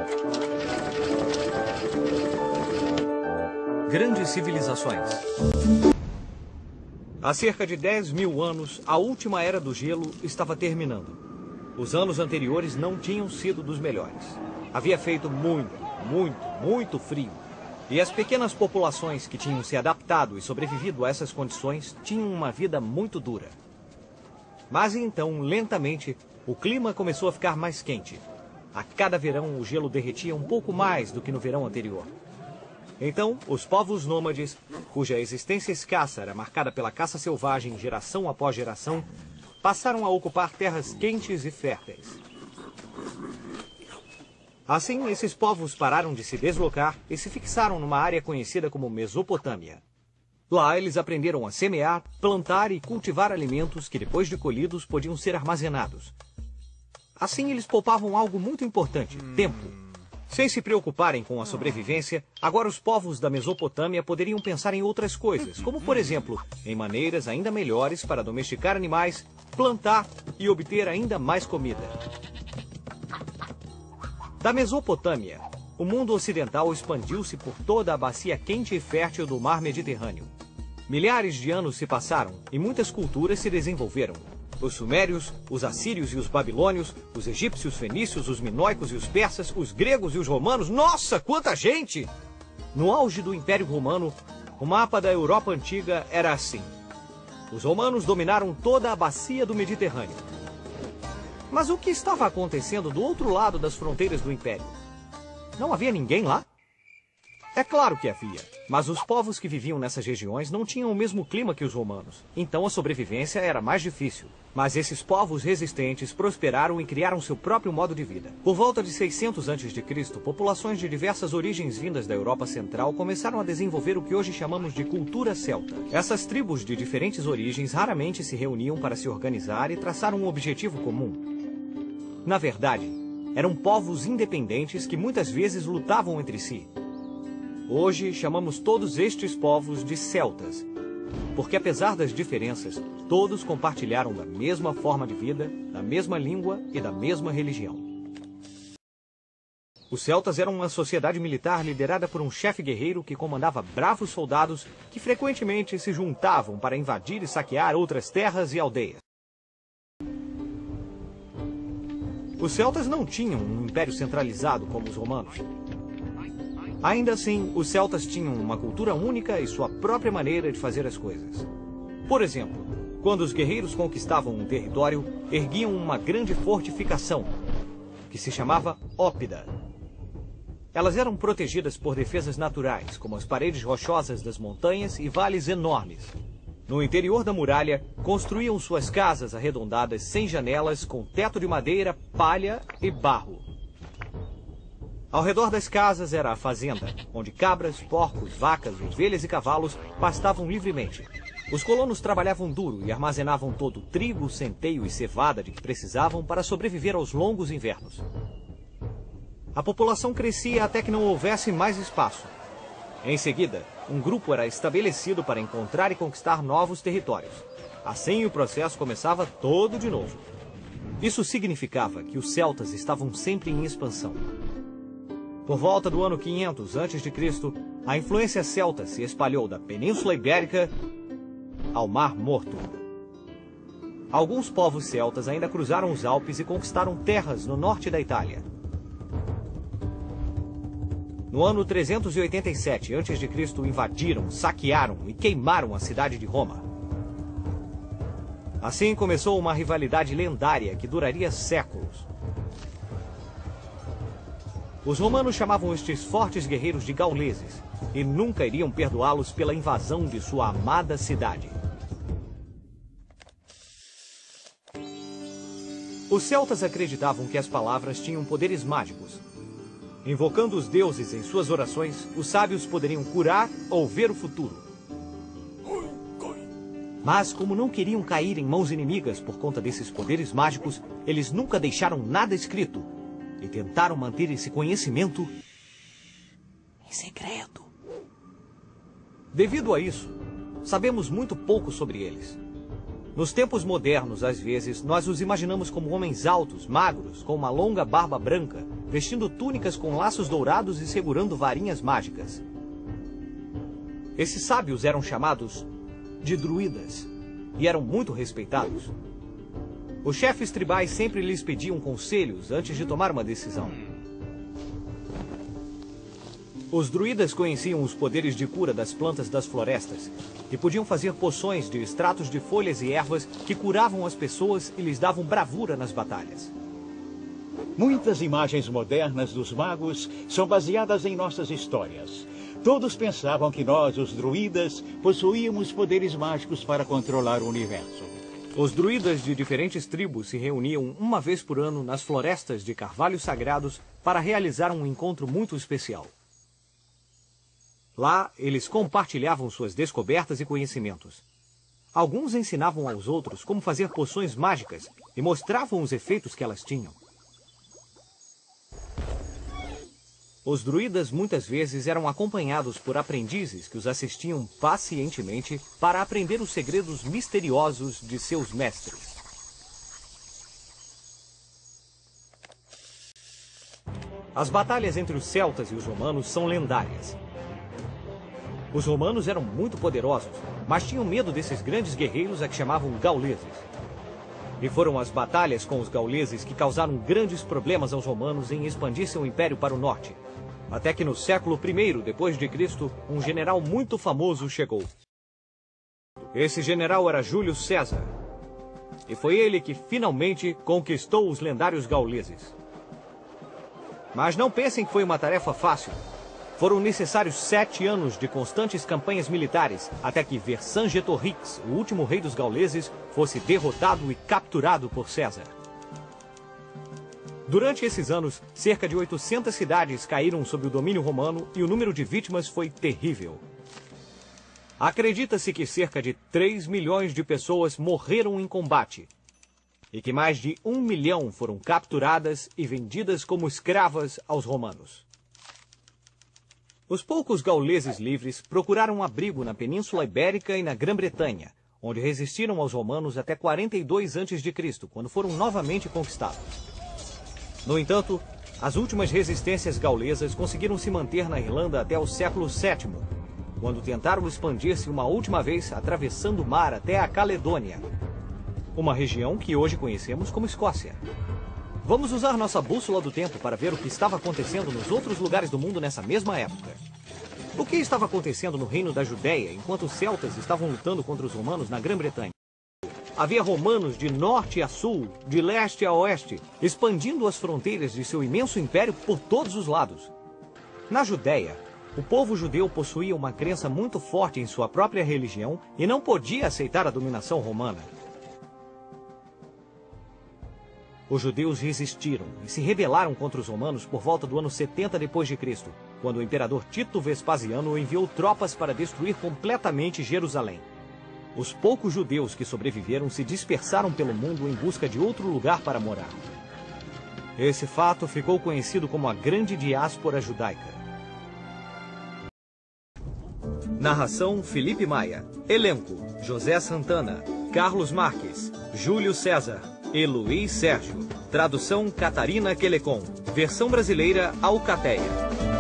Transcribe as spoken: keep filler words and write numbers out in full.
Grandes civilizações. Há cerca de dez mil anos, a última era do gelo estava terminando. Os anos anteriores não tinham sido dos melhores. Havia feito muito, muito, muito frio. E as pequenas populações que tinham se adaptado e sobrevivido a essas condições tinham uma vida muito dura. Mas então, lentamente, o clima começou a ficar mais quente. A cada verão, o gelo derretia um pouco mais do que no verão anterior. Então, os povos nômades, cuja existência escassa era marcada pela caça selvagem geração após geração, passaram a ocupar terras quentes e férteis. Assim, esses povos pararam de se deslocar e se fixaram numa área conhecida como Mesopotâmia. Lá, eles aprenderam a semear, plantar e cultivar alimentos que, depois de colhidos, podiam ser armazenados. Assim, eles poupavam algo muito importante, tempo. Sem se preocuparem com a sobrevivência, agora os povos da Mesopotâmia poderiam pensar em outras coisas, como, por exemplo, em maneiras ainda melhores para domesticar animais, plantar e obter ainda mais comida. Da Mesopotâmia, o mundo ocidental expandiu-se por toda a bacia quente e fértil do mar Mediterrâneo. Milhares de anos se passaram e muitas culturas se desenvolveram. Os sumérios, os assírios e os babilônios, os egípcios, fenícios, os minoicos e os persas, os gregos e os romanos. Nossa, quanta gente! No auge do Império Romano, o mapa da Europa Antiga era assim. Os romanos dominaram toda a bacia do Mediterrâneo. Mas o que estava acontecendo do outro lado das fronteiras do Império? Não havia ninguém lá? É claro que havia, mas os povos que viviam nessas regiões não tinham o mesmo clima que os romanos, então a sobrevivência era mais difícil. Mas esses povos resistentes prosperaram e criaram seu próprio modo de vida. Por volta de seiscentos antes de Cristo, populações de diversas origens vindas da Europa Central começaram a desenvolver o que hoje chamamos de cultura celta. Essas tribos de diferentes origens raramente se reuniam para se organizar e traçar um objetivo comum. Na verdade, eram povos independentes que muitas vezes lutavam entre si. Hoje chamamos todos estes povos de celtas, porque apesar das diferenças, todos compartilharam da mesma forma de vida, da mesma língua e da mesma religião. Os celtas eram uma sociedade militar liderada por um chefe guerreiro que comandava bravos soldados que frequentemente se juntavam para invadir e saquear outras terras e aldeias. Os celtas não tinham um império centralizado como os romanos. Ainda assim, os celtas tinham uma cultura única e sua própria maneira de fazer as coisas. Por exemplo, quando os guerreiros conquistavam um território, erguiam uma grande fortificação, que se chamava Ópida. Elas eram protegidas por defesas naturais, como as paredes rochosas das montanhas e vales enormes. No interior da muralha, construíam suas casas arredondadas sem janelas, com teto de madeira, palha e barro. Ao redor das casas era a fazenda, onde cabras, porcos, vacas, ovelhas e cavalos pastavam livremente. Os colonos trabalhavam duro e armazenavam todo o trigo, centeio e cevada de que precisavam para sobreviver aos longos invernos. A população crescia até que não houvesse mais espaço. Em seguida, um grupo era estabelecido para encontrar e conquistar novos territórios. Assim, o processo começava todo de novo. Isso significava que os celtas estavam sempre em expansão. Por volta do ano quinhentos antes de Cristo, a influência celta se espalhou da Península Ibérica ao Mar Morto. Alguns povos celtas ainda cruzaram os Alpes e conquistaram terras no norte da Itália. No ano trezentos e oitenta e sete antes de Cristo, invadiram, saquearam e queimaram a cidade de Roma. Assim começou uma rivalidade lendária que duraria séculos. Os romanos chamavam estes fortes guerreiros de gauleses e nunca iriam perdoá-los pela invasão de sua amada cidade. Os celtas acreditavam que as palavras tinham poderes mágicos. Invocando os deuses em suas orações, os sábios poderiam curar ou ver o futuro. Mas, como não queriam cair em mãos inimigas por conta desses poderes mágicos, eles nunca deixaram nada escrito e tentaram manter esse conhecimento em segredo. Devido a isso, sabemos muito pouco sobre eles. Nos tempos modernos, às vezes, nós os imaginamos como homens altos, magros, com uma longa barba branca, vestindo túnicas com laços dourados e segurando varinhas mágicas. Esses sábios eram chamados de druidas e eram muito respeitados. Os chefes tribais sempre lhes pediam conselhos antes de tomar uma decisão. Os druidas conheciam os poderes de cura das plantas das florestas e podiam fazer poções de extratos de folhas e ervas que curavam as pessoas e lhes davam bravura nas batalhas. Muitas imagens modernas dos magos são baseadas em nossas histórias. Todos pensavam que nós, os druidas, possuíamos poderes mágicos para controlar o universo. Os druidas de diferentes tribos se reuniam uma vez por ano nas florestas de carvalhos sagrados para realizar um encontro muito especial. Lá, eles compartilhavam suas descobertas e conhecimentos. Alguns ensinavam aos outros como fazer poções mágicas e mostravam os efeitos que elas tinham. Os druidas muitas vezes eram acompanhados por aprendizes que os assistiam pacientemente para aprender os segredos misteriosos de seus mestres. As batalhas entre os celtas e os romanos são lendárias. Os romanos eram muito poderosos, mas tinham medo desses grandes guerreiros a que chamavam gauleses. E foram as batalhas com os gauleses que causaram grandes problemas aos romanos em expandir seu império para o norte. Até que no século primeiro depois de Cristo, um general muito famoso chegou. Esse general era Júlio César. E foi ele que finalmente conquistou os lendários gauleses. Mas não pensem que foi uma tarefa fácil. Foram necessários sete anos de constantes campanhas militares até que Vercingetorix, o último rei dos gauleses, fosse derrotado e capturado por César. Durante esses anos, cerca de oitocentas cidades caíram sob o domínio romano e o número de vítimas foi terrível. Acredita-se que cerca de três milhões de pessoas morreram em combate e que mais de um milhão foram capturadas e vendidas como escravas aos romanos. Os poucos gauleses livres procuraram abrigo na Península Ibérica e na Grã-Bretanha, onde resistiram aos romanos até quarenta e dois antes de Cristo, quando foram novamente conquistados. No entanto, as últimas resistências gaulesas conseguiram se manter na Irlanda até o século sétimo, quando tentaram expandir-se uma última vez atravessando o mar até a Caledônia, uma região que hoje conhecemos como Escócia. Vamos usar nossa bússola do tempo para ver o que estava acontecendo nos outros lugares do mundo nessa mesma época. O que estava acontecendo no reino da Judéia enquanto os celtas estavam lutando contra os romanos na Grã-Bretanha? Havia romanos de norte a sul, de leste a oeste, expandindo as fronteiras de seu imenso império por todos os lados. Na Judéia, o povo judeu possuía uma crença muito forte em sua própria religião e não podia aceitar a dominação romana. Os judeus resistiram e se rebelaram contra os romanos por volta do ano setenta depois de Cristo, quando o imperador Tito Vespasiano enviou tropas para destruir completamente Jerusalém. Os poucos judeus que sobreviveram se dispersaram pelo mundo em busca de outro lugar para morar. Esse fato ficou conhecido como a Grande Diáspora Judaica. Narração: Felipe Maia. Elenco: José Santana, Carlos Marques, Júlio César e Luiz Sérgio. Tradução: Catarina Quelecon. Versão brasileira: Alcateia.